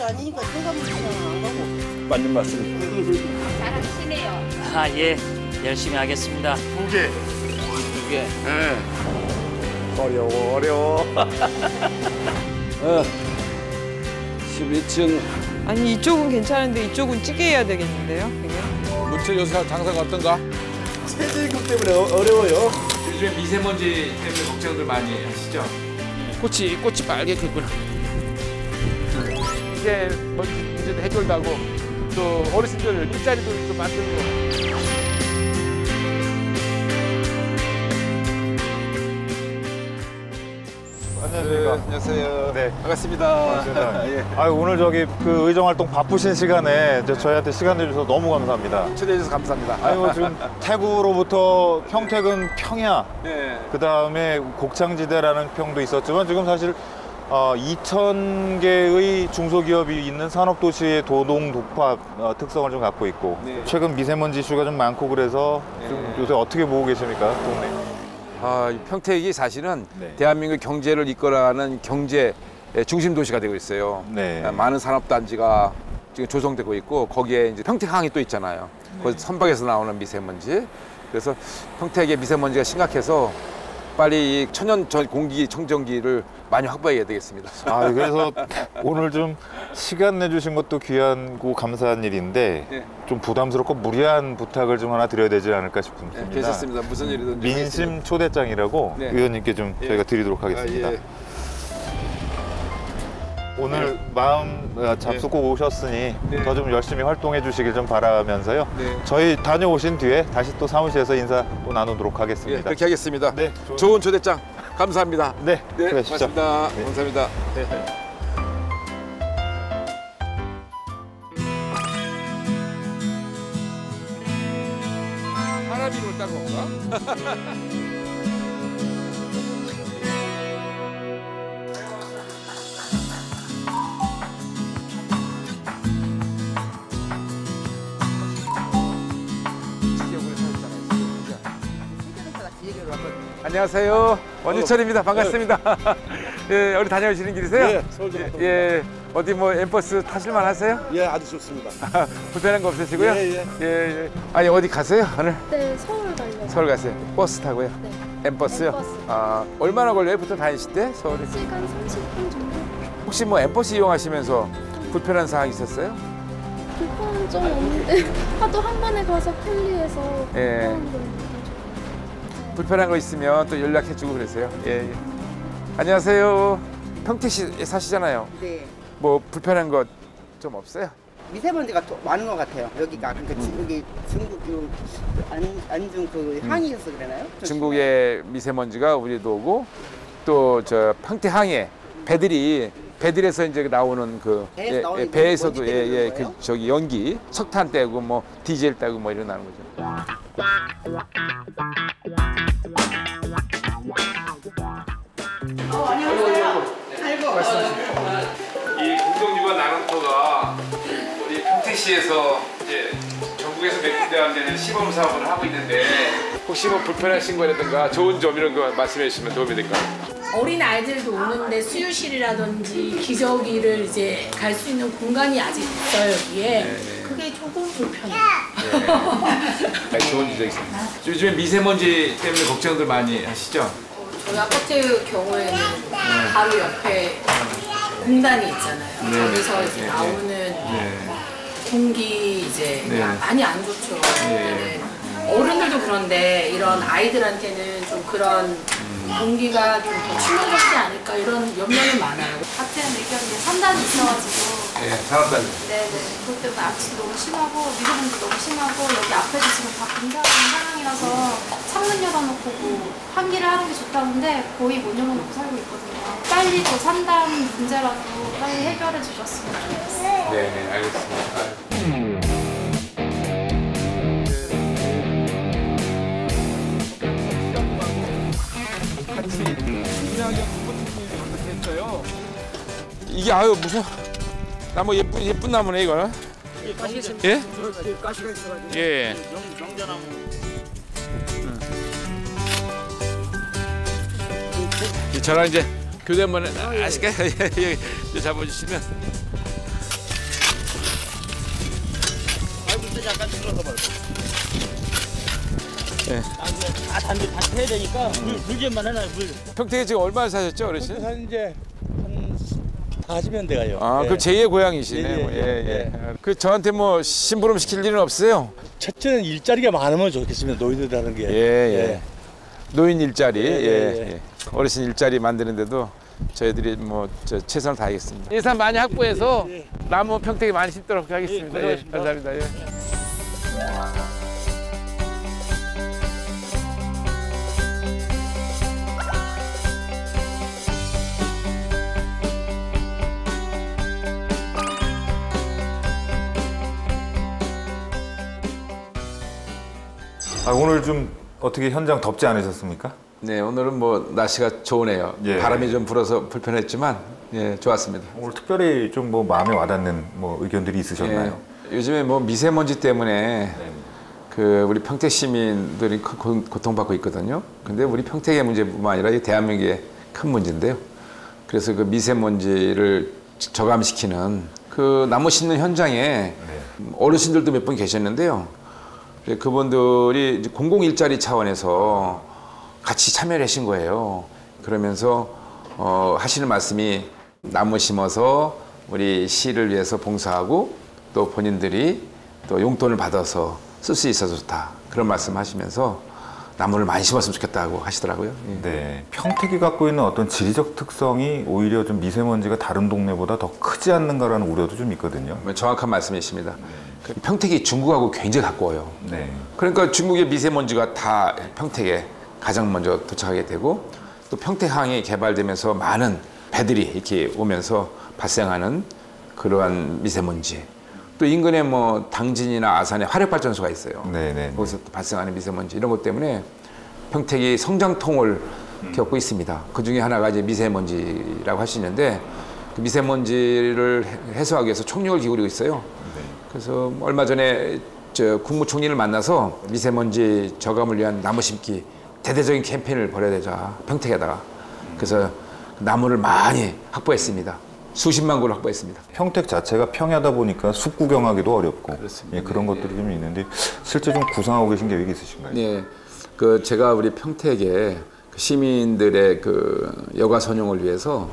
문제가 아니니까 현관문제는 안 가고. 맞는 말씀입니다. 잘하시네요. 아, 예. 열심히 하겠습니다. 2개. 2개. 예. 어려워. 12층. 아니 이쪽은 괜찮은데 이쪽은 찌개 해야 되겠는데요? 그냥? 문철 요새 장사가 어떤가? 최저임금 때문에 어려워요. 요즘에 미세먼지 때문에 걱정들 많이 하시죠? 꽃이 빨개 폈구나. 이제 먼지 문제도 해결하고 또 어르신들 일자리도 좀 만들고. 안녕하십니까. 안녕하세요. 네. 반갑습니다. 예. 오늘 저기 그 의정활동 바쁘신 시간에 저희한테 시간 내주셔서 너무 감사합니다. 초대해 주셔서 감사합니다. 아이고 지금 태구로부터 평택은 평야, 네. 그 다음에 곡창지대라는 평도 있었지만 지금 사실 2,000개의 중소기업이 있는 산업도시의 도동 독합 특성을 좀 갖고 있고 네. 최근 미세먼지 이슈가 좀 많고 그래서 좀 요새 어떻게 보고 계십니까, 동네? 이 평택이 사실은 네. 대한민국 경제를 이끌어가는 경제 중심 도시가 되고 있어요. 네. 많은 산업단지가 지금 조성되고 있고 거기에 이제 평택항이 또 있잖아요. 거기 선박에서 나오는 미세먼지. 그래서 평택의 미세먼지가 심각해서 빨리 이 천연 공기 청정기를 많이 확보해야 되겠습니다. 그래서 오늘 좀 시간 내주신 것도 귀하고 감사한 일인데 네. 좀 부담스럽고 무리한 부탁을 좀 하나 드려야 되지 않을까 싶습니다. 괜찮습니다. 무슨 일이든 민심 초대장이라고 네. 의원님께 좀 저희가 드리도록 하겠습니다. 예. 오늘 마음 잡수고 오셨으니 네. 더 좀 열심히 활동해 주시길 좀 바라면서요. 네. 저희 다녀오신 뒤에 다시 또 사무실에서 인사 또 나누도록 예, 하겠습니다. 그렇게 하겠습니다. 네, 좋은 초대장 감사합니다. 네, 네, 수고하십시오. 고맙습니다. 네. 감사합니다. 네. 사람이 올다고 건가? 안녕하세요. 원유철입니다. 반갑습니다. 예, 어디 다녀오시는 길이세요? 예, 서울 좀 갔다 예, 어디 뭐 엠버스 타실만 하세요? 예, 아주 좋습니다. 불편한 거 없으시고요? 예. 예. 아니, 어디 가세요, 오늘? 네, 서울 가려고. 서울 가세요. 버스 타고요? 네. 엠버스요? 엠버스. 얼마나 걸려요? 보통 다니실 때? 서울에? 1시간 30분 정도? 혹시 뭐 엠버스 이용하시면서 불편한 사항 있었어요? 불편한 점 없는데 하도 한 번에 가서 편리해서 예. 불편한 건 없죠. 불편한 거 있으면 또 연락해주고 그러세요. 예. 안녕하세요. 평택시에 사시잖아요. 네. 뭐 불편한 거 좀 없어요? 미세먼지가 또 많은 것 같아요. 여기가 그러니까 여기 중국 안중 그 항이어서 그러나요? 중국의 미세먼지가 우리도 오고 또 저 평택항에 배들에서 이제 나오는 그 배에서 나오는 배에서도 먼지 때문에 그런 그 저기 연기 석탄 떼고 뭐 디젤 떼고 뭐 이런 나는 거죠. 이 공동유관 나눔터가 우리 평택시에서 이제 전국에서 몇 군데 안 되는 시범 사업을 하고 있는데 혹시 뭐 불편하신 거라든가 좋은 점 이런 거 말씀해 주시면 도움이 될까요? 어린 아이들도 오는데 수유실이라든지 기저귀를 이제 갈 수 있는 공간이 아직 있어요 여기에. 그게 조금 불편해요. 좋은 지적 있습니다. 요즘에 미세먼지 때문에 걱정들 많이 하시죠? 저희 아파트 경우에는 바로 옆에 공단이 있잖아요. 거기서 이제 나오는 공기 이제 많이 안 좋죠. 어른들도 그런데 이런 아이들한테는 좀 그런 공기가 좀 더 충격받지 않을까 이런 염려는 많아요. 같은 의견인데 산단이 있어가지고 네, 산업단지. 네네 그것 때문에 악취도 너무 심하고 미세먼지도 너무 심하고 여기 앞에도 지금 다 분사하는 상황이라서 창문 열어놓고 뭐 환기를 하는 게 좋다는데 거의 못 열어놓고 살고 있거든요. 빨리 저 산단 문제라도 빨리 해결해 주셨으면 좋겠어요. 네, 알겠습니다. 이게 무슨 나무 예쁜 나무네 이거는. 예? 가시가 있어가지고. 예. 명자나무. 저랑 이제 교대 한번 하실까요? 예, 잡아주시면. 잠깐 들어서 말고. 네. 다 단해야 되니까 물 좀만 해놔요, 물. 평택에 지금 얼마나 사셨죠, 어르신? 한 이제 한 40년 돼가요. 아, 그 제2의 고향이시네요. 예. 그 저한테 뭐 심부름 시킬 일은 없어요? 첫째는 일자리가 많으면 좋겠습니다. 노인들 하는 게. 예. 노인 일자리. 예. 어르신 일자리 만드는데도 저희들이 뭐 최선을 다하겠습니다. 예산 많이 확보해서 나무 평택에 많이 심도록 하겠습니다. 예, 감사합니다. 예. 오늘 좀 어떻게 현장 덥지 않으셨습니까? 네, 오늘은 뭐 날씨가 좋으네요. 예. 바람이 좀 불어서 불편했지만 예, 좋았습니다. 오늘 특별히 좀 뭐 마음에 와닿는 뭐 의견들이 있으셨나요? 예, 요즘에 뭐 미세먼지 때문에 그 우리 평택 시민들이 큰 고통받고 있거든요. 근데 우리 평택의 문제뿐만 아니라 이 대한민국의 큰 문제인데요. 그래서 그 미세먼지를 저감시키는 그 나무 심는 현장에 어르신들도 몇 분 계셨는데요. 그분들이 이제 공공 일자리 차원에서 같이 참여를 하신 거예요. 그러면서 하시는 말씀이 나무 심어서 우리 시를 위해서 봉사하고 또 본인들이 또 용돈을 받아서 쓸 수 있어서 좋다. 그런 말씀 하시면서 나무를 많이 심었으면 좋겠다고 하시더라고요. 예. 네, 평택이 갖고 있는 어떤 지리적 특성이 오히려 좀 미세먼지가 다른 동네보다 더 크지 않는가라는 우려도 좀 있거든요. 정확한 말씀이십니다. 평택이 중국하고 굉장히 가까워요. 네. 그러니까 중국의 미세먼지가 다 평택에 가장 먼저 도착하게 되고 또 평택항이 개발되면서 많은 배들이 이렇게 오면서 발생하는 그러한 미세먼지. 또 인근에 뭐 당진이나 아산에 화력발전소가 있어요. 네네. 거기서 또 발생하는 미세먼지 이런 것 때문에 평택이 성장통을 겪고 있습니다. 그 중에 하나가 이제 미세먼지라고 하시는데 그 미세먼지를 해소하기 위해서 총력을 기울이고 있어요. 그래서 얼마 전에 저 국무총리를 만나서 미세먼지 저감을 위한 나무 심기 대대적인 캠페인을 벌여야 되자 평택에다가 그래서 나무를 많이 확보했습니다. 수십만 그루 확보했습니다. 평택 자체가 평야다 보니까 숲 구경하기도 어렵고 그렇습니다. 예, 그런 것들이 좀 있는데 실제 좀 구상하고 계신 계획이 있으신가요? 네, 그 제가 우리 평택에 그 시민들의 그 여가 선용을 위해서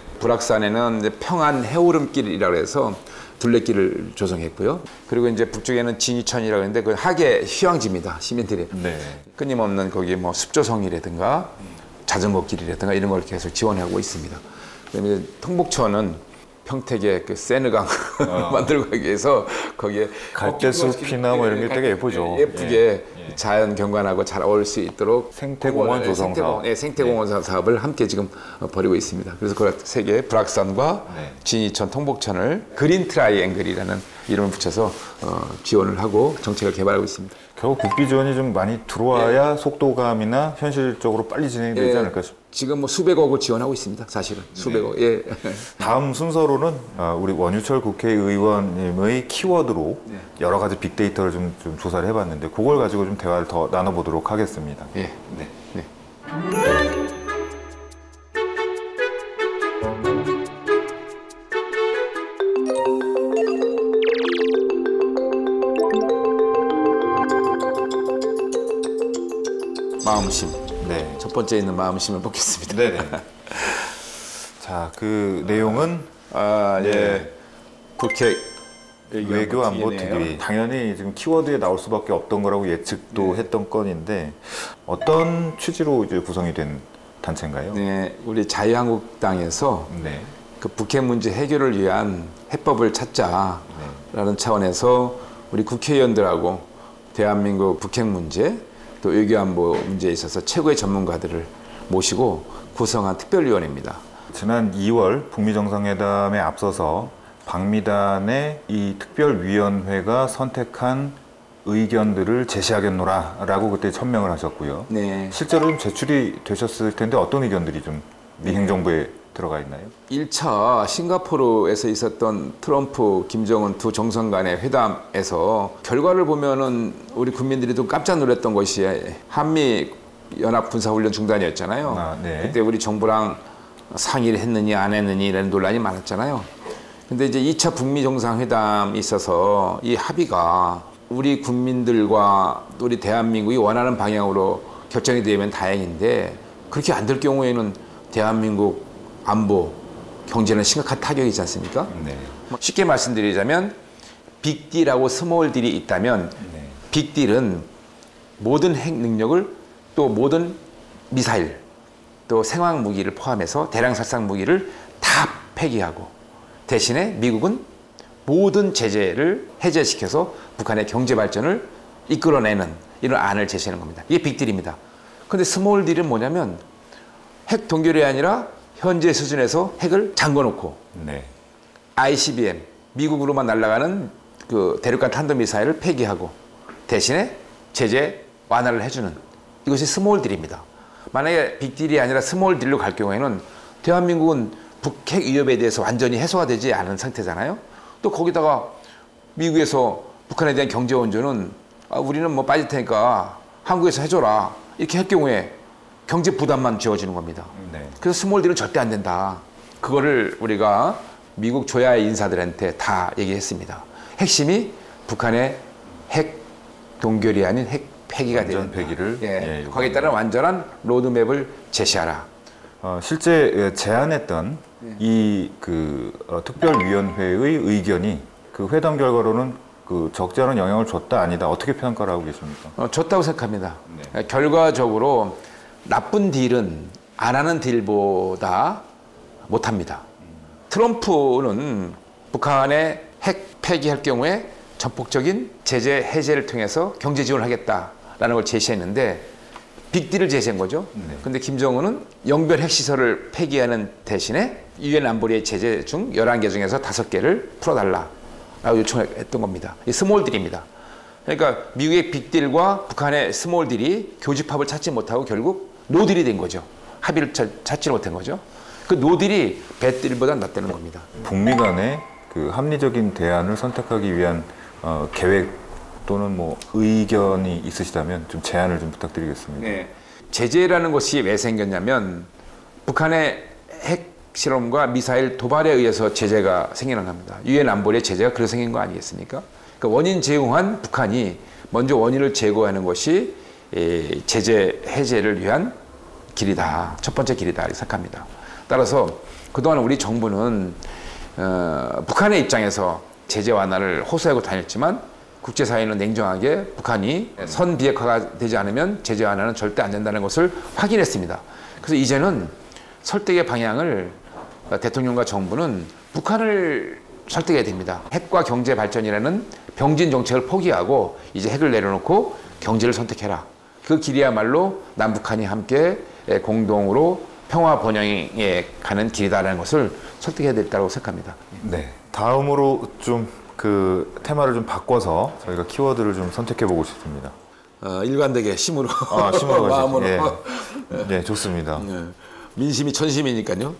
불악산에는 이제 평안 해오름길이라고 해서 둘레길을 조성했고요. 그리고 이제 북쪽에는 진이천이라고 하는데 그 하계 휴양지입니다. 시민들이 끊임없는 거기 뭐 숲조성이라든가 자전거 길이라든가 이런 걸 계속 지원하고 있습니다. 그다음에 통복천은 평택의 그 세느강 만들고 가기 위해서 거기에 갈대숲이나 뭐 이런 게 되게 예쁘죠. 예쁘게 자연 경관하고 잘 어울릴 수 있도록 생태공원 조성 사업. 생태공원 사업을 함께 지금 벌이고 있습니다. 그래서 그 세 개 불악산과 진이천, 통복천을 그린 트라이앵글이라는 이름을 붙여서 지원을 하고 정책을 개발하고 있습니다. 결국 국비 지원이 좀 많이 들어와야 속도감이나 현실적으로 빨리 진행되지 않을까 싶습니다. 지금 뭐 수백억을 지원하고 있습니다. 사실은 수백억. 예. 다음 순서로는 우리 원유철 국회의원님의 키워드로 여러 가지 빅데이터를 좀 조사를 해봤는데 그걸 가지고 좀 대화를 더 나눠보도록 하겠습니다. 예. 마음심. 네. 첫 번째 있는 마음심을 뽑겠습니다. 네네. 자, 그 내용은 국회 외교안보 특위. 당연히 지금 키워드에 나올 수밖에 없던 거라고 예측도 했던 건인데 어떤 취지로 이제 구성이 된 단체인가요? 네, 우리 자유한국당에서 그 북핵 문제 해결을 위한 해법을 찾자라는 차원에서 우리 국회의원들하고 대한민국 북핵 문제 또 외교안보 문제에 있어서 최고의 전문가들을 모시고 구성한 특별위원회입니다. 지난 2월 북미 정상회담에 앞서서 방미단의 이 특별위원회가 선택한 의견들을 제시하겠노라라고 그때 천명을 하셨고요. 네. 실제로 좀 제출이 되셨을 텐데 어떤 의견들이 좀 미 행정부에 들어가 있나요? 1차 싱가포르에서 있었던 트럼프, 김정은 두 정상 간의 회담에서 결과를 보면은 우리 국민들이 좀 깜짝 놀랐던 것이 한미 연합 군사훈련 중단이었잖아요. 그때 우리 정부랑 상의를 했느니 안 했느니 이런 논란이 많았잖아요. 근데 이제 2차 북미 정상회담이 있어서 이 합의가 우리 국민들과 또 우리 대한민국이 원하는 방향으로 결정이 되면 다행인데 그렇게 안 될 경우에는 대한민국 안보, 경제는 심각한 타격이 있지 않습니까? 네. 쉽게 말씀드리자면 빅딜하고 스몰딜이 있다면 빅딜은 모든 핵 능력을 또 모든 미사일 또 생화학 무기를 포함해서 대량 살상 무기를 다 폐기하고 대신에 미국은 모든 제재를 해제시켜서 북한의 경제 발전을 이끌어내는 이런 안을 제시하는 겁니다. 이게 빅딜입니다. 그런데 스몰딜은 뭐냐면 핵 동결이 아니라 현재 수준에서 핵을 잠궈놓고 ICBM, 미국으로만 날아가는 그 대륙간 탄도미사일을 폐기하고 대신에 제재 완화를 해주는 이것이 스몰딜입니다. 만약에 빅딜이 아니라 스몰딜로 갈 경우에는 대한민국은 북핵 위협에 대해서 완전히 해소가 되지 않은 상태잖아요. 또 거기다가 미국에서 북한에 대한 경제 원조는 우리는 뭐 빠질 테니까 한국에서 해줘라 이렇게 할 경우에 경제 부담만 지어지는 겁니다. 그래서 스몰딜은 절대 안 된다. 그거를 우리가 미국 조야 인사들한테 다 얘기했습니다. 핵심이 북한의 핵 동결이 아닌 핵 폐기가 되는 완전 폐기를 예, 거기에 따른 완전한 로드맵을 제시하라. 실제 제안했던 이 특별위원회의 의견이 그 회담 결과로는 그 적지 않은 영향을 줬다 아니다 어떻게 평가를 하고 계십니까? 줬다고 생각합니다. 결과적으로 나쁜 딜은 안 하는 딜보다 못합니다. 트럼프는 북한의 핵 폐기할 경우에 전폭적인 제재 해제를 통해서 경제 지원을 하겠다라는 걸 제시했는데 빅딜을 제시한 거죠. 근데 김정은은 영변 핵시설을 폐기하는 대신에 유엔 안보리의 제재 중 11개 중에서 5개를 풀어달라라고 요청했던 겁니다. 이 스몰딜입니다. 그러니까 미국의 빅딜과 북한의 스몰딜이 교집합을 찾지 못하고 결국 노딜이 된 거죠. 합의를 찾지 못한 거죠. 그 노딜이 배딜보다 낫다는 겁니다. 북미 간의 그 합리적인 대안을 선택하기 위한 계획 또는 뭐 의견이 있으시다면 좀 제안을 좀 부탁드리겠습니다. 네. 제재라는 것이 왜 생겼냐면 북한의 핵 실험과 미사일 도발에 의해서 제재가 생겨난 겁니다. 유엔 안보리의 제재가 그래서 생긴 거 아니겠습니까? 그러니까 원인 제공한 북한이 먼저 원인을 제거하는 것이 제재 해제를 위한 길이다. 첫 번째 길이다 이렇게 생각합니다. 따라서 그동안 우리 정부는 북한의 입장에서 제재 완화를 호소하고 다녔지만 국제사회는 냉정하게 북한이 선 비핵화가 되지 않으면 제재 완화는 절대 안 된다는 것을 확인했습니다. 그래서 이제는 설득의 방향을 대통령과 정부는 북한을 설득해야 됩니다. 핵과 경제 발전이라는 병진 정책을 포기하고 이제 핵을 내려놓고 경제를 선택해라. 그 길이야말로 남북한이 함께 공동으로 평화 번영에 가는 길이다라는 것을 설득해야 된다고 생각합니다. 네. 다음으로 좀 그 테마를 좀 바꿔서 저희가 키워드를 좀 선택해 보고 싶습니다. 일관되게 심으로. 심으로 마음으로. 네, 좋습니다. 민심이 천심이니까요.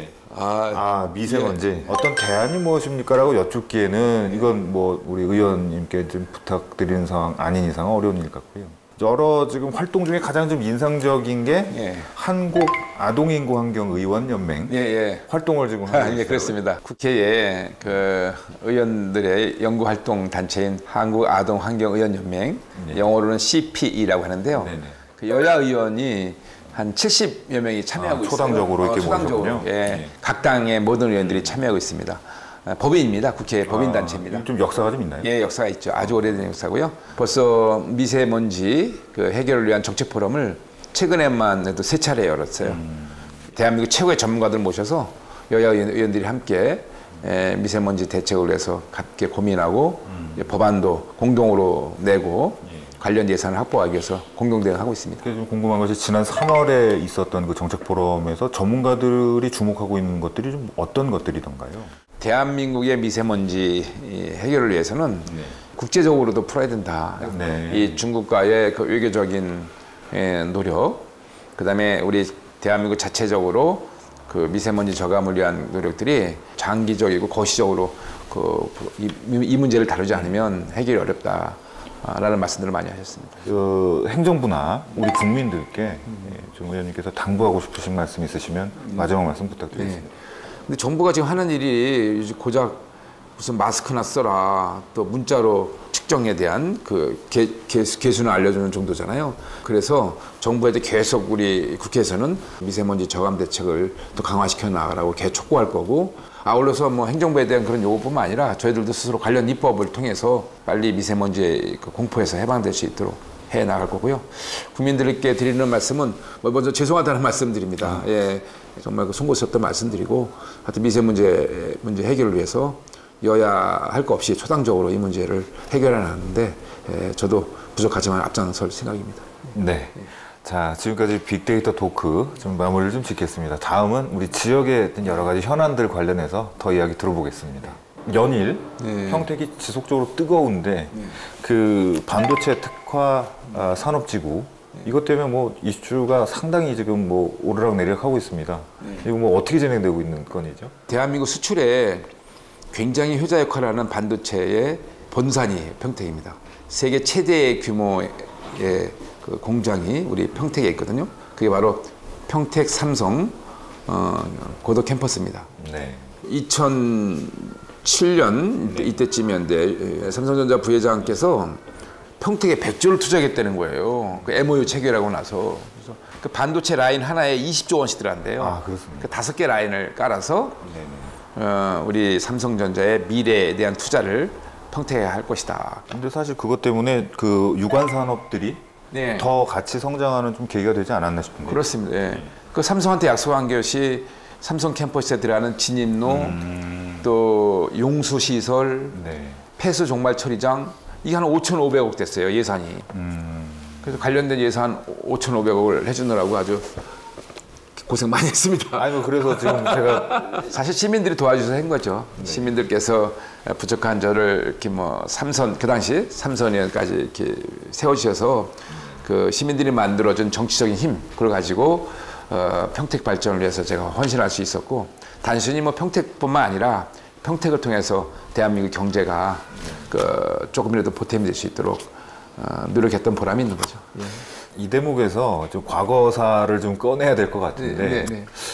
미세먼지. 어떤 대안이 무엇입니까라고 여쭙기에는 이건 뭐 우리 의원님께 좀 부탁드리는 상황 아닌 이상 어려운 일 같고요. 여러 지금 활동 중에 가장 좀 인상적인 게 한국 아동인구환경의원연맹 활동을 지금 하고 있어요. 그렇습니다. 국회에 그 의원들의 연구활동 단체인 한국아동환경의원연맹, 영어로는 CPE라고 하는데요. 그 여야 의원이 한 70여 명이 참여하고 초당적으로 있어요. 이렇게 초당적으로. 각 당의 모든 의원들이 참여하고 있습니다. 법인입니다. 국회 법인단체입니다. 좀 역사가 좀 있나요? 예, 역사가 있죠. 아주 오래된 역사고요. 벌써 미세먼지 그 해결을 위한 정책 포럼을 최근에만 해도 3차례 열었어요. 대한민국 최고의 전문가들 모셔서 여야 의원들이 함께 미세먼지 대책을 위해서 함께 고민하고 법안도 공동으로 내고 관련 예산을 확보하기 위해서 공동대응을 하고 있습니다. 좀 궁금한 것이 지난 3월에 있었던 그 정책 포럼에서 전문가들이 주목하고 있는 것들이 좀 어떤 것들이던가요? 대한민국의 미세먼지 해결을 위해서는 국제적으로도 풀어야 된다. 이 중국과의 그 외교적인 노력, 그다음에 우리 대한민국 자체적으로 그 미세먼지 저감을 위한 노력들이 장기적이고 거시적으로 이 문제를 다루지 않으면 해결이 어렵다라는 말씀들을 많이 하셨습니다. 행정부나 우리 국민들께 좀 의원님께서 당부하고 싶으신 말씀 있으시면 마지막 말씀 부탁드리겠습니다. 근데 정부가 지금 하는 일이 고작 무슨 마스크나 써라, 또 문자로 측정에 대한 그 개수는 알려주는 정도잖아요. 그래서 정부에도 계속 우리 국회에서는 미세먼지 저감 대책을 또 강화시켜 나가라고 계속 촉구할 거고, 아울러서 뭐 행정부에 대한 그런 요구뿐만 아니라 저희들도 스스로 관련 입법을 통해서 빨리 미세먼지 그 공포에서 해방될 수 있도록 해 나갈 거고요. 국민들께 드리는 말씀은 먼저 죄송하다는 말씀드립니다. 예, 정말 그 송구스럽다 말씀드리고, 하여튼 미세먼지 문제 해결을 위해서 여야 할 거 없이 초당적으로 이 문제를 해결해 나가는데 저도 부족하지만 앞장설 생각입니다. 네. 자, 지금까지 빅데이터 토크 좀 마무리를 좀 짓겠습니다. 다음은 우리 지역의 어떤 여러 가지 현안들 관련해서 더 이야기 들어보겠습니다. 연일 평택이 지속적으로 뜨거운데 그 반도체 특화 산업지구 이것 때문에 뭐 이슈가 상당히 지금 뭐 오르락내리락 하고 있습니다. 이거 뭐 어떻게 진행되고 있는 건이죠? 대한민국 수출에 굉장히 효자 역할을 하는 반도체의 본산이 평택입니다. 세계 최대 규모의 그 공장이 우리 평택에 있거든요. 그게 바로 평택 삼성 고덕 캠퍼스입니다. 네. 2007년 이때쯤이었는데 삼성전자 부회장께서 평택에 100조를 투자하겠다는 거예요. 그 MOU 체결하고 나서. 그래서 그 반도체 라인 하나에 20조 원씩 들어간대요. 아, 그렇습니다. 그 5개 라인을 깔아서 우리 삼성전자의 미래에 대한 투자를 평택에 할 것이다. 근데 사실 그것 때문에 그 유관 산업들이 더 같이 성장하는 좀 계기가 되지 않았나 싶은데. 그렇습니다. 예. 그 삼성한테 약속한 것이 삼성 캠퍼스에 들어가는 진입로, 또 용수 시설, 폐수 종말 처리장, 이게 한 5,500억 됐어요, 예산이. 그래서 관련된 예산 5,500억을 해주느라고 아주 고생 많이 했습니다. 아니, 뭐 그래서 지금 제가 사실 시민들이 도와주셔서 한 거죠. 시민들께서 부족한 저를 이렇게 뭐 그 당시 삼선위원까지 이렇게 세워주셔서 그 시민들이 만들어준 정치적인 힘, 그걸 가지고 평택 발전을 위해서 제가 헌신할 수 있었고, 단순히 뭐 평택뿐만 아니라 평택을 통해서 대한민국 경제가 그 조금이라도 보탬이 될 수 있도록 노력했던 보람이 있는 거죠. 이 대목에서 좀 과거사를 좀 꺼내야 될 것 같은데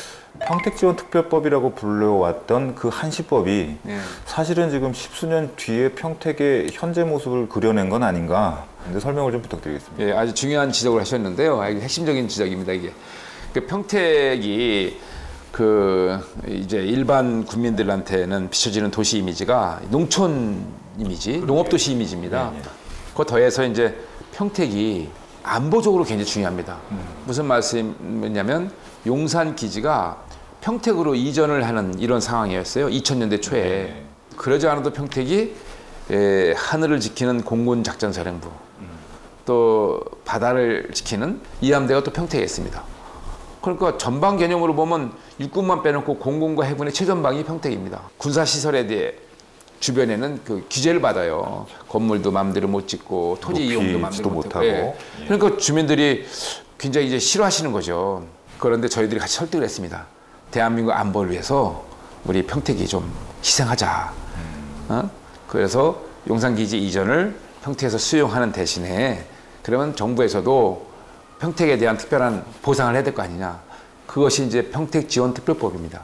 평택지원특별법이라고 불려왔던 그 한시법이 사실은 지금 십수년 뒤에 평택의 현재 모습을 그려낸 건 아닌가. 근데 설명을 좀 부탁드리겠습니다. 예, 아주 중요한 지적을 하셨는데요. 핵심적인 지적입니다, 이게. 그 평택이 그 이제 일반 국민들한테는 비춰지는 도시 이미지가 농촌 이미지, 농업도시 이미지입니다. 그거 더해서 이제 평택이 안보적으로 굉장히 중요합니다. 무슨 말씀이냐면 용산 기지가 평택으로 이전을 하는 이런 상황이었어요. 2000년대 초에. 그러지 않아도 평택이 하늘을 지키는 공군작전사령부, 또 바다를 지키는 이함대가 또 평택에 있습니다. 그러니까 전방 개념으로 보면 육군만 빼놓고 공군과 해군의 최전방이 평택입니다. 군사시설에 대해 주변에는 그 규제를 받아요. 건물도 마음대로 못 짓고 토지 이용도 마음대로 못하고. 그러니까 주민들이 굉장히 이제 싫어하시는 거죠. 그런데 저희들이 같이 설득을 했습니다. 대한민국 안보를 위해서 우리 평택이 좀 희생하자. 그래서 용산기지 이전을 평택에서 수용하는 대신에 그러면 정부에서도 평택에 대한 특별한 보상을 해야 될 거 아니냐. 그것이 이제 평택지원특별법입니다.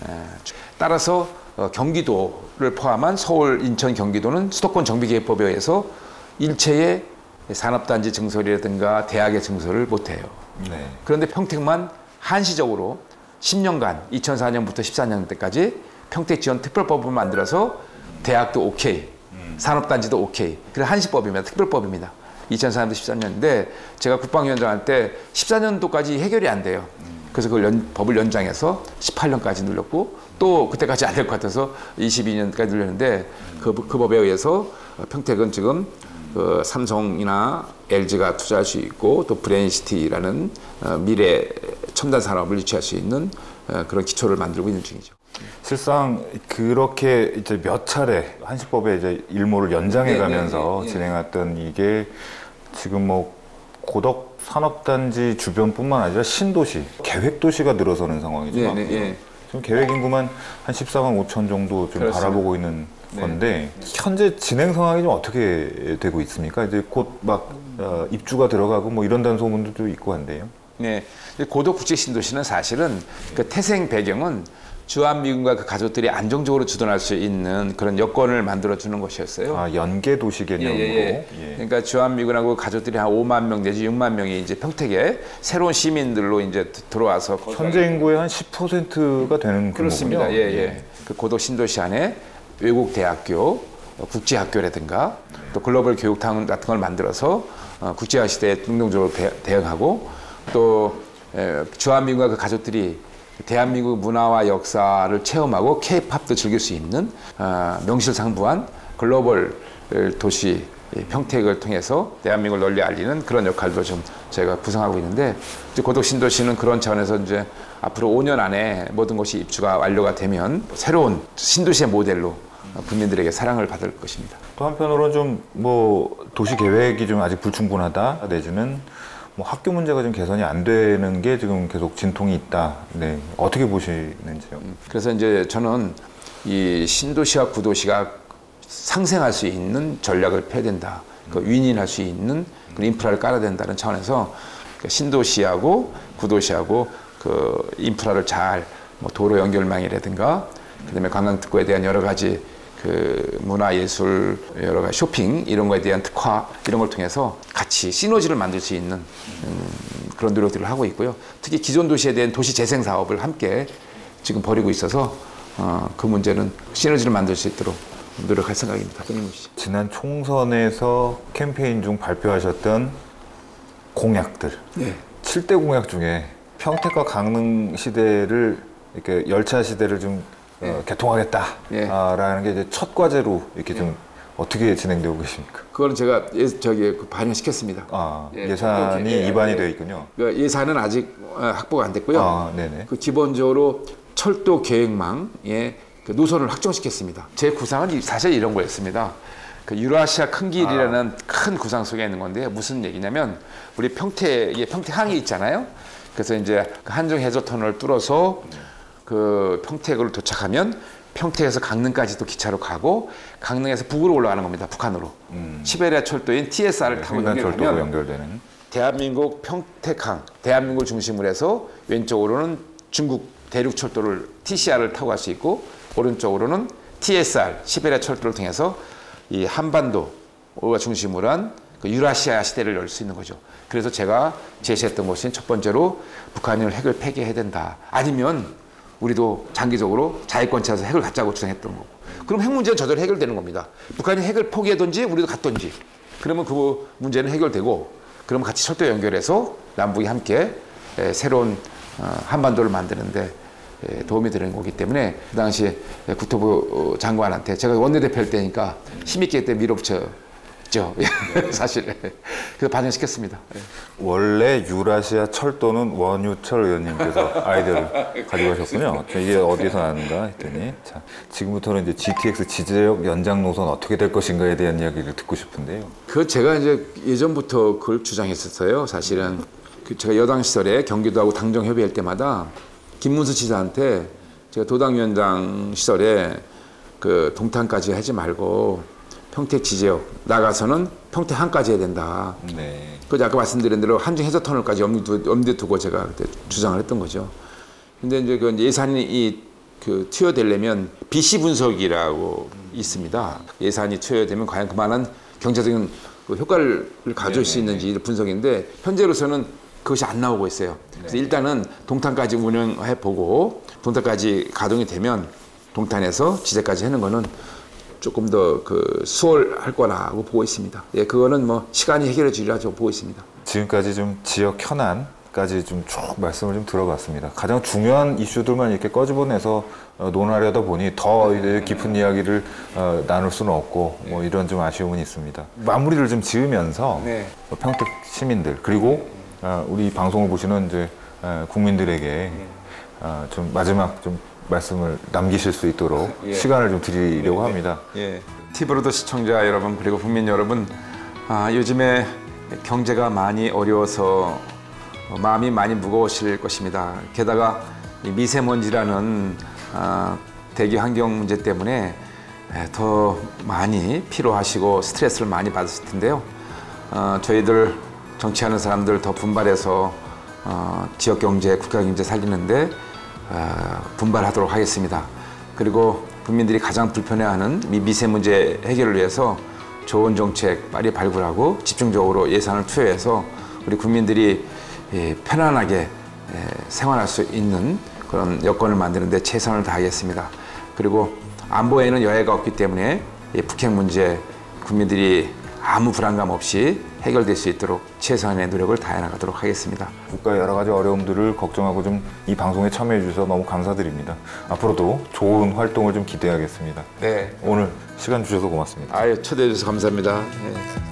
따라서 경기도를 포함한 서울, 인천, 경기도는 수도권 정비계획법에 의해서 일체의 산업단지 증설이라든가 대학의 증설을 못해요. 그런데 평택만 한시적으로 10년간 2004년부터 14년 때까지 평택지원특별법을 만들어서 대학도 오케이, 산업단지도 오케이. 그래서 한시법입니다. 특별법입니다. 2004년도 13년인데 제가 국방위원장 할 때 14년도까지 해결이 안 돼요. 그래서 그걸 법을 연장해서 18년까지 늘렸고 또 그때까지 안 될 것 같아서 22년까지 늘렸는데 그 법에 의해서 평택은 지금 그 삼성이나 LG가 투자할 수 있고 또 브레인시티라는 미래 첨단 산업을 유치할 수 있는 그런 기초를 만들고 있는 중이죠. 실상 그렇게 이제 몇 차례 한시법의 이제 일모를 연장해가면서 진행했던 이게 지금 뭐 고덕 산업단지 주변뿐만 아니라 신도시, 계획도시가 늘어서는 상황이죠. 지금 계획 인구만 한 14만 5천 정도 좀 바라보고 있는 건데 현재 진행 상황이 좀 어떻게 되고 있습니까? 이제 곧 막 입주가 들어가고 뭐 이런다는 소문도 있고 한데요. 네, 고덕 국제신도시는 사실은 그 태생 배경은 주한미군과 그 가족들이 안정적으로 주둔할 수 있는 그런 여건을 만들어주는 것이었어요. 아, 연계 도시 개념으로. 예. 그러니까 주한미군하고 가족들이 한 5만 명 내지 6만 명이 이제 평택에 새로운 시민들로 이제 들어와서 현재 인구의 한 10%가 되는 그렇습니다. 규모군요. 예. 그 고덕 신도시 안에 외국 대학교, 국제학교라든가 또 글로벌 교육타운 같은 걸 만들어서 국제화 시대에 능동적으로 대응하고 또 주한미군과 그 가족들이 대한민국 문화와 역사를 체험하고 K-팝도 즐길 수 있는 명실상부한 글로벌 도시 평택을 통해서 대한민국을 널리 알리는 그런 역할도 좀 제가 구성하고 있는데 이제 고덕 신도시는 그런 차원에서 이제 앞으로 5년 안에 모든 것이 입주가 완료가 되면 새로운 신도시의 모델로 국민들에게 사랑을 받을 것입니다. 또 한편으로는 좀 뭐 도시 계획이 좀 아직 불충분하다 내지는 뭐 학교 문제가 좀 개선이 안 되는 게 지금 계속 진통이 있다. 네, 어떻게 보시는지요? 그래서 이제 저는 이 신도시와 구도시가 상생할 수 있는 전략을 펴야 된다. 그 윈윈할 수 있는 그런 인프라를 깔아야 된다는 차원에서 신도시하고 구도시하고 그 인프라를 잘 뭐 도로 연결망이라든가 그다음에 관광특구에 대한 여러 가지 그 문화예술 여러 가지 쇼핑 이런 거에 대한 특화 이런 걸 통해서 같이 시너지를 만들 수 있는 그런 노력들을 하고 있고요. 특히 기존 도시에 대한 도시 재생 사업을 함께 지금 벌이고 있어서 그 문제는 시너지를 만들 수 있도록 노력할 생각입니다. 끊임없이. 지난 총선에서 캠페인 중 발표하셨던 공약들, 7대 공약 중에 평택과 강릉 시대를 이렇게 열차 시대를 좀 개통하겠다라는 게 이제 첫 과제로 이렇게 좀 어떻게 진행되고 계십니까? 그거는 제가 반영시켰습니다. 예산이 입안이 되어 있군요. 그 예산은 아직 확보가 안 됐고요. 그 기본적으로 철도 계획망의 그 노선을 확정시켰습니다. 제 구상은 사실 이런 거였습니다. 그 유라시아 큰 길이라는 큰 구상 속에 있는 건데 무슨 얘기냐면 우리 평택에 평택항이 있잖아요. 그래서 이제 한중 해저 터널을 뚫어서 그 평택으로 도착하면 평택에서 강릉까지도 기차로 가고 강릉에서 북으로 올라가는 겁니다. 북한으로. 시베리아 철도인 TSR을 타고 연결되는 대한민국 평택항, 대한민국을 중심으로 해서 왼쪽으로는 중국 대륙 철도를 TCR을 타고 갈 수 있고 오른쪽으로는 TSR, 시베리아 철도를 통해서 이 한반도가 중심으로 한 그 유라시아 시대를 열 수 있는 거죠. 그래서 제가 제시했던 것은 첫 번째로 북한을 핵을 폐기해야 된다. 아니면 우리도 장기적으로 자위권 차에서 핵을 갖자고 주장했던 거고. 그럼 핵 문제는 저절로 해결되는 겁니다. 북한이 핵을 포기하든지 우리도 갖든지. 그러면 그 문제는 해결되고 그러면 같이 철도 연결해서 남북이 함께 새로운 한반도를 만드는데 도움이 되는 거기 때문에 그 당시 국토부 장관한테 제가 원내대표일 때니까 힘있게 그때 밀어붙였죠. 사실. 그래서 반영시켰습니다. 원래 유라시아 철도는 원유철 의원님께서 아이디어를 가지고 하셨군요. 이게 어디서 나는가 했더니 자, 지금부터는 이제 GTX 지제역 연장 노선 어떻게 될 것인가에 대한 이야기를 듣고 싶은데요. 그 제가 이제 예전부터 그걸 주장했었어요. 사실은 제가 여당 시절에 경기도하고 당정 협의할 때마다 김문수 지사한테 제가 도당위원장 시절에 그 동탄까지 하지 말고 평택 지제역 나가서는 평택항까지 해야 된다. 그래서 아까 말씀드린 대로 한중 해저터널까지 염두에 두고 제가 그때 주장을 했던 거죠. 근데 이제 그 예산이 그 투여되려면 BC 분석이라고 있습니다. 예산이 투여되면 과연 그만한 경제적인 그 효과를 가져올 수 있는지 분석인데 현재로서는 그것이 안 나오고 있어요. 그래서 일단은 동탄까지 운영해 보고 동탄까지 가동이 되면 동탄에서 지제까지 하는 거는 조금 더 그 수월할 거라고 보고 있습니다. 예, 그거는 뭐 시간이 해결해 주리라고 보고 있습니다. 지금까지 좀 지역 현안까지 좀 쭉 말씀을 좀 들어봤습니다. 가장 중요한 이슈들만 이렇게 꺼집어내서 논하려다 보니 더 깊은 이야기를 나눌 수는 없고 뭐 이런 좀 아쉬움은 있습니다. 마무리를 좀 지으면서 평택 시민들 그리고 우리 방송을 보시는 이제 국민들에게 좀 마지막 좀 말씀을 남기실 수 있도록 시간을 좀 드리려고 합니다. 티브로드 시청자 여러분 그리고 국민 여러분, 요즘에 경제가 많이 어려워서 마음이 많이 무거우실 것입니다. 게다가 이 미세먼지라는 대기 환경 문제 때문에 더 많이 피로하시고 스트레스를 많이 받으실 텐데요. 저희들 정치하는 사람들 더 분발해서 지역 경제, 국가 경제 살리는데 분발하도록 하겠습니다. 그리고 국민들이 가장 불편해하는 미세문제 해결을 위해서 좋은 정책 빨리 발굴하고 집중적으로 예산을 투여해서 우리 국민들이 편안하게 생활할 수 있는 그런 여건을 만드는 데 최선을 다하겠습니다. 그리고 안보에는 여해가 없기 때문에 북핵 문제 국민들이 아무 불안감 없이 해결될 수 있도록 최선의 노력을 다해 나가도록 하겠습니다. 국가의 여러 가지 어려움들을 걱정하고 좀 이 방송에 참여해 주셔서 너무 감사드립니다. 앞으로도 좋은 활동을 좀 기대하겠습니다. 네. 오늘 시간 주셔서 고맙습니다. 아유, 초대해 주셔서 감사합니다. 네.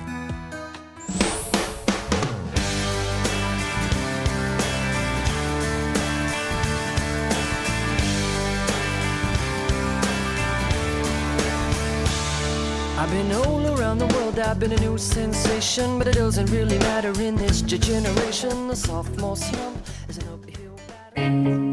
I've been all around the world, I've been a new sensation, but it doesn't really matter in this generation. The sophomore slump is an uphill battle.